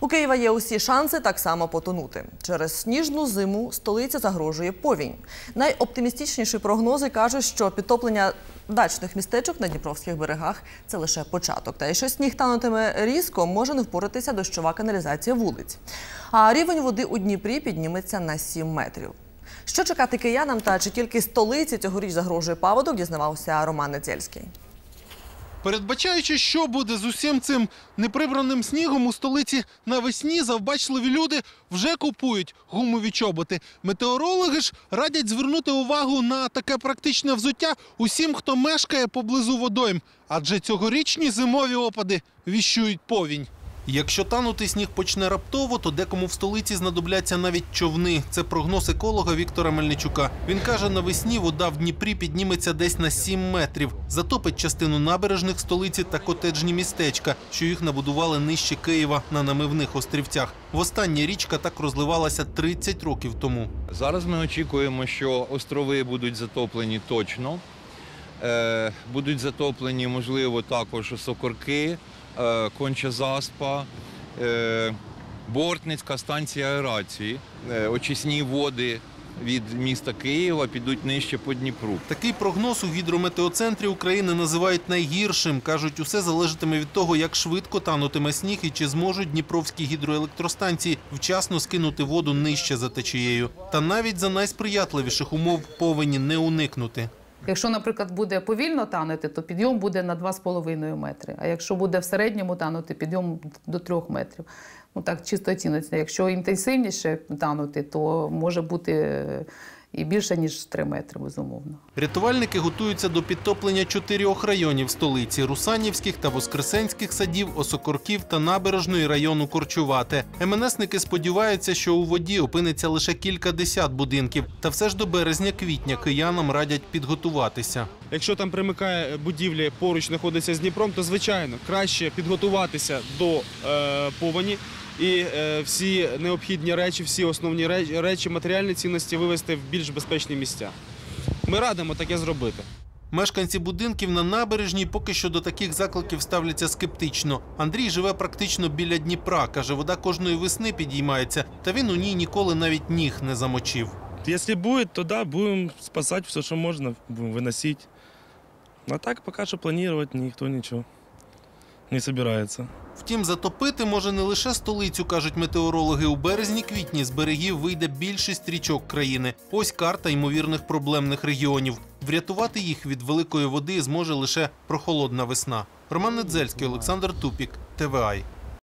У Києва є усі шанси так само потонути. Через сніжну зиму столиці загрожує повінь. Найоптимістичніші прогнози кажуть, що підтоплення дачних містечок на Дніпровських берегах – це лише початок. Та якщо сніг танутиме різко, може не впоратися дощова каналізація вулиць. А рівень води у Дніпрі підніметься на 7 метрів. Що чекати киянам та чи тільки столиці цьогоріч загрожує паводок, дізнавався Роман Недзельський. Передбачаючи, що буде з усім цим неприбраним снігом, у столиці навесні завбачливі люди вже купують гумові чоботи. Метеорологи ж радять звернути увагу на таке практичне взуття усім, хто мешкає поблизу водойм. Адже цьогорічні зимові опади віщують повінь. Якщо танути сніг почне раптово, то декому в столиці знадобляться навіть човни. Це прогноз еколога Віктора Мельничука. Він каже, навесні вода в Дніпрі підніметься десь на 7 метрів. Затопить частину набережних столиці та котеджні містечка, що їх набудували нижче Києва на намивних острівцях. Востаннє річка так розливалася 30 років тому. Зараз ми очікуємо, що острови будуть затоплені точно. Будуть затоплені, можливо, також Сокорки, Конча Заспа, Бортницька станція аерації. Очисні води від міста Києва підуть нижче по Дніпру. Такий прогноз у гідрометеоцентрі України називають найгіршим. Кажуть, усе залежатиме від того, як швидко танутиме сніг і чи зможуть дніпровські гідроелектростанції вчасно скинути воду нижче за течією. Та навіть за найсприятливіших умов повені не уникнути. Якщо, наприклад, буде повільно танути, то підйом буде на 2,5 метри. А якщо буде в середньому танути, підйом до 3 метрів. Ну так, чисто оціниться. Якщо інтенсивніше танути, то може бути і більше, ніж 3 метри, безумовно. Рятувальники готуються до підтоплення 4 районів столиці – Русанівських та Воскресенських садів, Осокорків та набережної району Корчувате. МНСники сподіваються, що у воді опиниться лише кількадесят будинків. Та все ж до березня-квітня киянам радять підготуватися. Якщо там примикає будівлі, поруч знаходиться з Дніпром, то, звичайно, краще підготуватися до повені. І всі необхідні речі, всі основні речі, матеріальні цінності вивезти в більш безпечні місця. Ми радимо таке зробити. Мешканці будинків на набережній поки що до таких закликів ставляться скептично. Андрій живе практично біля Дніпра. Каже, вода кожної весни підіймається, та він у ній ніколи навіть ніг не замочив. Якщо буде, то да, будемо спасати все, що можна, будемо виносити. А так поки що планувати ніхто нічого не збирається. Втім, затопити може не лише столицю, кажуть метеорологи. У березні-квітні з берегів вийде більшість річок країни. Ось карта ймовірних проблемних регіонів. Врятувати їх від великої води зможе лише прохолодна весна. Роман Недзельський, Олександр Тупік, ТВА.